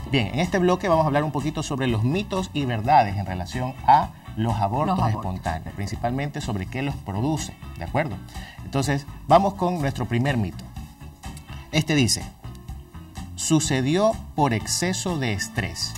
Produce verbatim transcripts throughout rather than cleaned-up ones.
Bien, en este bloque vamos a hablar un poquito sobre los mitos y verdades en relación a los abortos, los abortos espontáneos, principalmente sobre qué los produce, ¿de acuerdo? Entonces, vamos con nuestro primer mito. Este dice, sucedió por exceso de estrés.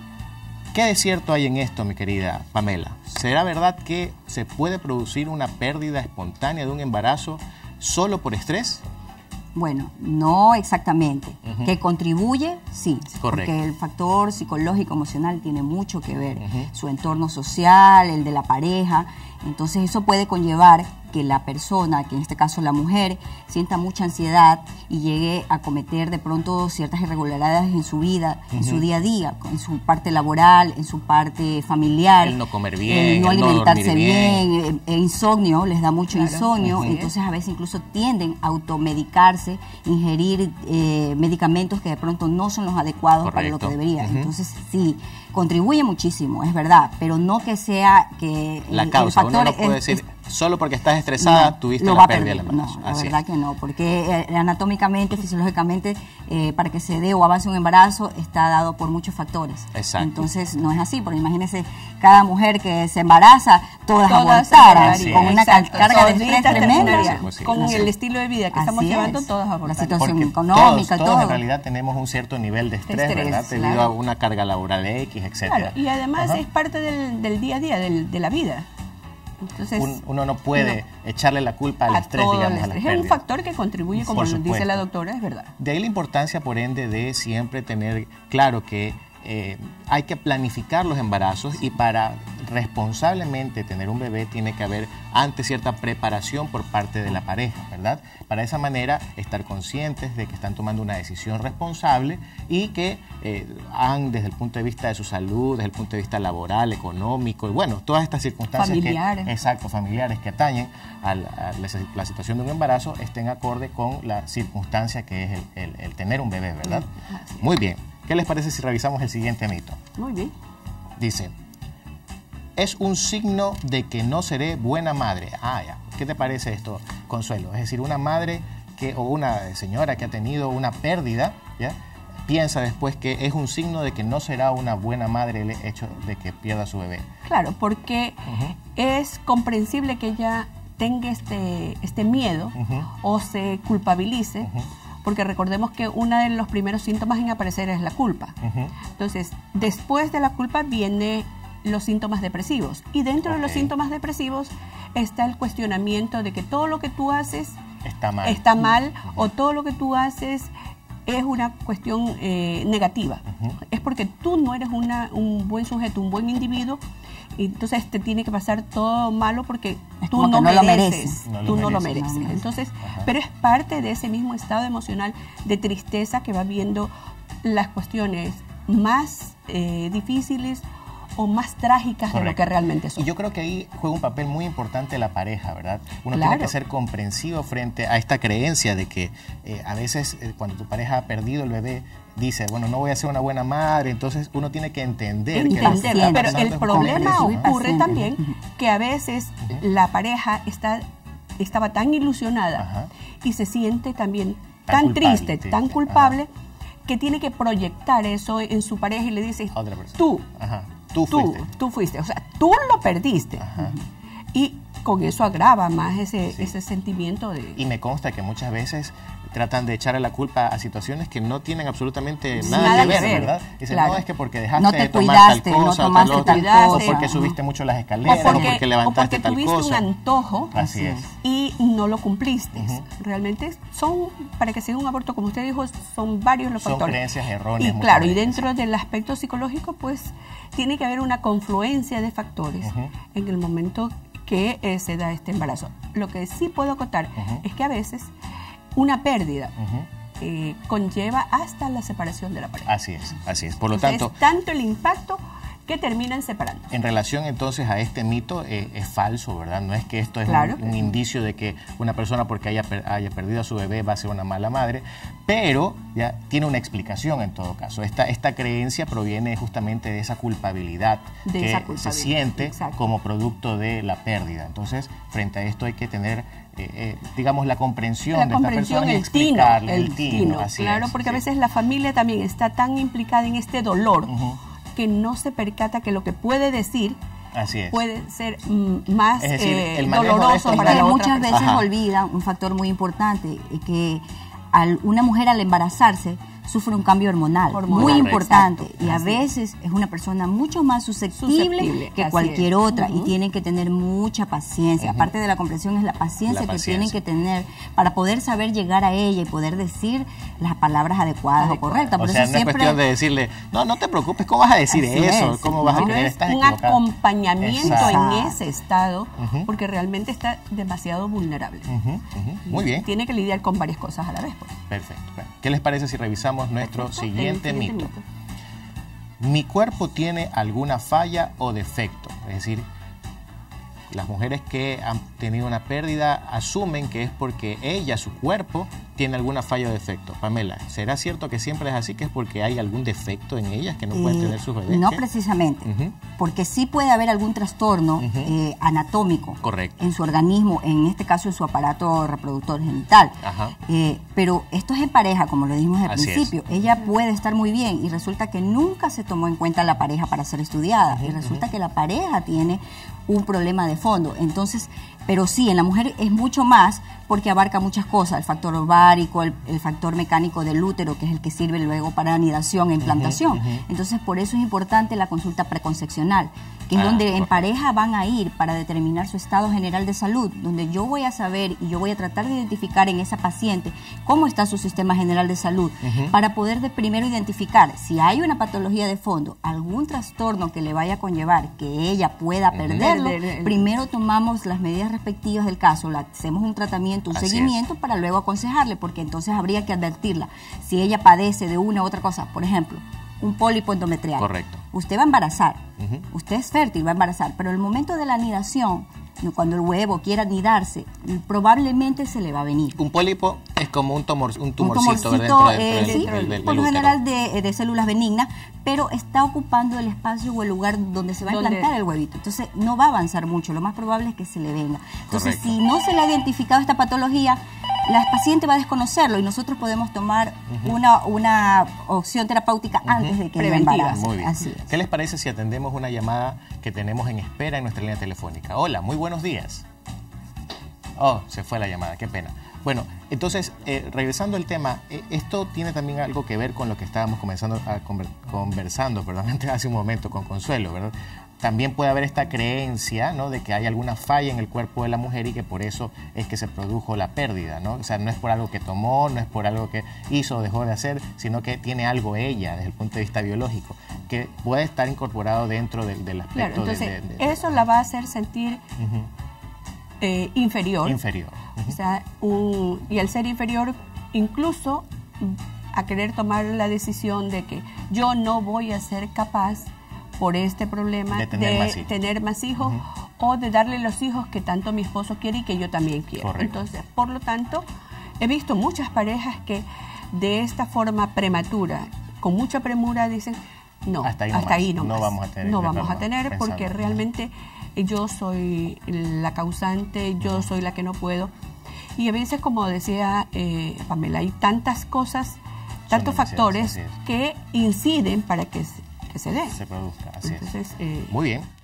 ¿Qué de cierto hay en esto, mi querida Pamela? ¿Será verdad que se puede producir una pérdida espontánea de un embarazo solo por estrés? Bueno, no exactamente. Uh-huh. ¿Que contribuye? Sí. Correcto. Porque el factor psicológico, emocional tiene mucho que ver. Uh-huh. Su entorno social, el de la pareja. Entonces eso puede conllevar que la persona, que en este caso la mujer, sienta mucha ansiedad y llegue a cometer de pronto ciertas irregularidades en su vida, uh-huh. en su día a día, en su parte laboral, en su parte familiar. El no comer bien, el no el alimentarse no bien, bien el, el insomnio, les da mucho claro. insomnio, uh-huh. entonces a veces incluso tienden a automedicarse, ingerir eh, medicamentos que de pronto no son los adecuados Correcto. Para lo que debería. Uh-huh. Entonces sí, contribuye muchísimo, es verdad, pero no que sea que la el, causa, el factor uno no puede es, decir, es, solo porque estás estresada no, tuviste lo la va pérdida del embarazo. No, la Así verdad es. que no, porque eh, anatómicamente, fisiológicamente, eh, para que se dé o avance un embarazo está dado por muchos factores. Exacto. Entonces no es así, porque imagínense, cada mujer que se embaraza, todas, todas abortaran, con una Exacto. carga de estrés tremenda. Con el estilo de vida que así estamos es. llevando, todas abortan. La situación porque económica, todos, todo. todos en realidad tenemos un cierto nivel de estrés, estrés ¿verdad? claro. Debido a una carga laboral X, etcétera. Claro, y además Ajá. es parte del, del día a día, del, de la vida. Entonces, Un, uno no puede no, echarle la culpa al estrés, digamos, a la Es un factor que contribuye, como dice la doctora, es verdad. De ahí la importancia, por ende, de siempre tener claro que eh, hay que planificar los embarazos y para responsablemente tener un bebé tiene que haber antes cierta preparación por parte de la pareja, ¿verdad? Para esa manera estar conscientes de que están tomando una decisión responsable y que eh, han desde el punto de vista de su salud, desde el punto de vista laboral, económico, y bueno, todas estas circunstancias familiares. Que, exacto, familiares que atañen a la, a la, la situación de un embarazo estén acorde con la circunstancia que es el, el, el tener un bebé, ¿verdad? Muy bien. ¿Qué les parece si revisamos el siguiente mito? Muy bien. Dice, es un signo de que no seré buena madre. Ah, ya. ¿Qué te parece esto, Consuelo? Es decir, una madre que, o una señora que ha tenido una pérdida, ¿ya? Piensa después que es un signo de que no será una buena madre el hecho de que pierda a su bebé. Claro, porque uh-huh. es comprensible que ella tenga este, este miedo uh-huh. o se culpabilice, uh-huh. porque recordemos que uno de los primeros síntomas en aparecer es la culpa. Uh-huh. Entonces, después de la culpa vienen los síntomas depresivos. Y dentro okay. de los síntomas depresivos está el cuestionamiento de que todo lo que tú haces está mal, está mal uh-huh. o todo lo que tú haces es una cuestión eh, negativa. Uh-huh. Es porque tú no eres una, un buen sujeto, un buen individuo, y entonces te tiene que pasar todo malo porque es tú no, no mereces, lo mereces. No tú lo no mereces. No lo mereces. Entonces, Ajá. pero es parte de ese mismo estado emocional de tristeza que va viendo las cuestiones más eh, difíciles o más trágicas Correcto. De lo que realmente son. Y yo creo que ahí juega un papel muy importante la pareja, ¿verdad? Uno claro. tiene que ser comprensivo frente a esta creencia de que eh, a veces eh, cuando tu pareja ha perdido el bebé, dice, bueno, no voy a ser una buena madre, entonces uno tiene que entender. Entender, que pero el problema ocurre paciente. También que a veces uh-huh. la pareja está, estaba tan ilusionada uh-huh. y se siente también tan, tan triste, triste, tan culpable, uh-huh. que tiene que proyectar eso en su pareja y le dice, tú, Ajá. Tú tú, fuiste. tú fuiste, o sea, tú lo perdiste. Ajá. Y con eso agrava más ese, sí. ese sentimiento de... Y me consta que muchas veces tratan de echarle la culpa a situaciones que no tienen absolutamente nada, nada que ver, ver, ¿verdad? Dicen, claro. no, es que porque dejaste no te de tomar cuidaste, tal cosa, no tomaste tal, tal otra, cosa. o porque subiste mucho las escaleras, o porque, o porque levantaste o porque tal tuviste cosa. un antojo Así es. y no lo cumpliste. Uh-huh. Realmente son, para que sea un aborto, como usted dijo, son varios los son factores. Son creencias erróneas. Y claro, y dentro del aspecto psicológico, pues, tiene que haber una confluencia de factores uh-huh. en el momento que eh, se da este embarazo. Lo que sí puedo acotar uh-huh. es que a veces una pérdida uh-huh. eh, conlleva hasta la separación de la pareja. Así es, así es. Por lo Entonces, tanto... tanto el impacto que terminan separando. En relación entonces a este mito, eh, es falso, ¿verdad? No es que esto es Claro un, que un sí. indicio de que una persona porque haya, per- haya perdido a su bebé va a ser una mala madre, pero ya tiene una explicación en todo caso. Esta, esta creencia proviene justamente de esa culpabilidad De que esa se culpabilidad, siente exacto. como producto de la pérdida. Entonces, frente a esto hay que tener, eh, eh, digamos, la comprensión La de comprensión, esta persona y el tino, explicarle el tino, así claro, es, porque a sí. veces la familia también está tan implicada en este dolor Ujú. que no se percata que lo que puede decir Así es. puede ser mm, más Es decir, eh, el manejo de doloroso estos para la Porque otra muchas persona. veces Ajá. olvida un factor muy importante, eh, que al, una mujer al embarazarse sufre un cambio hormonal, Hormonal, muy correcto. importante, Exacto. y a Así veces es una persona mucho más susceptible, Susceptible, que así cualquier es. otra, Ujú. y tienen que tener mucha paciencia. Ujú. Aparte de la comprensión es la paciencia, La que paciencia. tienen que tener para poder saber llegar a ella y poder decir las palabras adecuadas o Adecuadas. correctas. Por O sea, eso no es siempre cuestión de decirle, no, no te preocupes, ¿cómo vas a decir Así eso? es, ¿Cómo vas a ¿no? Pero creer? es Estás un equivocado. acompañamiento Exacto. en ese estado, Ujú. porque realmente está demasiado vulnerable. Ujú, ujú. Muy bien. Tiene que lidiar con varias cosas a la vez. Pues. Perfecto. Bueno, ¿qué les parece si revisamos nuestro Perfecto. siguiente, El siguiente mito? mito. Mi cuerpo tiene alguna falla o defecto. Es decir, las mujeres que han tenido una pérdida asumen que es porque ella, su cuerpo, tiene alguna falla o defecto. Pamela, ¿será cierto que siempre es así, que es porque hay algún defecto en ellas que no pueden Eh, tener sus bebés? No ¿Qué? precisamente, Ujú. porque sí puede haber algún trastorno Ujú. eh, anatómico Correcto. en su organismo, en este caso en su aparato reproductor genital. Ajá. Eh, pero esto es en pareja, como lo dijimos al Así es. principio. Ella puede estar muy bien y resulta que nunca se tomó en cuenta la pareja para ser estudiada, y resulta que la pareja tiene un problema de fondo. Entonces, pero sí, en la mujer es mucho más porque abarca muchas cosas, el factor ovárico, el, el factor mecánico del útero, que es el que sirve luego para anidación e implantación. ujú. Entonces, por eso es importante la consulta preconcepcional, que es Ah, donde en correcto. pareja van a ir para determinar su estado general de salud, donde yo voy a saber y yo voy a tratar de identificar en esa paciente cómo está su sistema general de salud, Ujú. para poder de primero identificar si hay una patología de fondo, algún trastorno que le vaya a conllevar que ella pueda Ujú. perderlo. Perder el- Primero tomamos las medidas respectivas del caso, le hacemos un tratamiento, un Así seguimiento para luego aconsejarle, porque entonces habría que advertirla si ella padece de una u otra cosa, por ejemplo, un pólipo endometrial. Correcto. Usted va a embarazar, Ujú. usted es fértil, va a embarazar, pero en el momento de la anidación, cuando el huevo quiera anidarse, probablemente se le va a venir. Un pólipo es como un, tumor, un Un tumorcito, ¿verdad? tumorcito, dentro, eh, del- sí, del- del- por del lo útero. general de, de células benignas, pero está ocupando el espacio o el lugar donde se va a Donde- implantar el huevito. Entonces no va a avanzar mucho, lo más probable es que se le venga. Entonces, Correcto. si no se le ha identificado esta patología, la paciente va a desconocerlo y nosotros podemos tomar una, una opción terapéutica antes de que el Preventiva. embarazo. Muy bien. Así es. ¿Qué les parece si atendemos una llamada que tenemos en espera en nuestra línea telefónica? Hola, muy buenos días. Oh, se fue la llamada, qué pena. Bueno, entonces, eh, regresando al tema, eh, esto tiene también algo que ver con lo que estábamos comenzando a conver- conversando, perdón, antes hace un momento con Consuelo, ¿verdad? También puede haber esta creencia, ¿no?, de que hay alguna falla en el cuerpo de la mujer y que por eso es que se produjo la pérdida, ¿no? O sea, no es por algo que tomó, no es por algo que hizo o dejó de hacer, sino que tiene algo ella desde el punto de vista biológico que puede estar incorporado dentro del, del aspecto Claro, entonces de, de- de- eso la va a hacer sentir Ujú. eh, inferior. inferior. Ujú. O sea, un- y al ser inferior, incluso mm, a querer tomar la decisión de que yo no voy a ser capaz por este problema De tener más hijos. tener más hijos Ujú. o de darle los hijos que tanto mi esposo quiere y que yo también quiero. Correcto. Entonces, por lo tanto, he visto muchas parejas que de esta forma prematura, con mucha premura, dicen, no, Hasta ahí nomás. ahí no No más. vamos a tener, No de vamos a verdad, tener porque pensando. realmente yo soy la causante, yo soy la que no puedo. Y a veces, como decía eh, Pamela, hay tantas cosas, tantos demasiadas, factores así es. que inciden para que se, que se dé. Se produzca, así es. Entonces, eh, Muy bien.